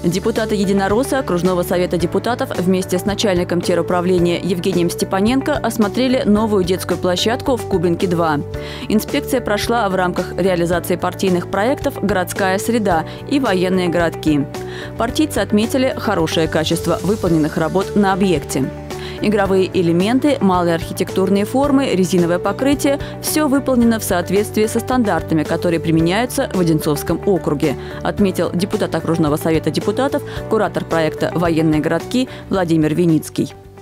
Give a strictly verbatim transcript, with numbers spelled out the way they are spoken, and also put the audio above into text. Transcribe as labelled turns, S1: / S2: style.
S1: Депутаты «Единоросса» окружного совета депутатов вместе с начальником теруправления Евгением Степаненко осмотрели новую детскую площадку в Кубинке-два. Инспекция прошла в рамках реализации партийных проектов «Городская среда» и «Военные городки». Партийцы отметили хорошее качество выполненных работ на объекте. Игровые элементы, малые архитектурные формы, резиновое покрытие – все выполнено в соответствии со стандартами, которые применяются в Одинцовском округе, отметил депутат окружного совета депутатов, куратор проекта «Военные городки» Владимир Виницкий.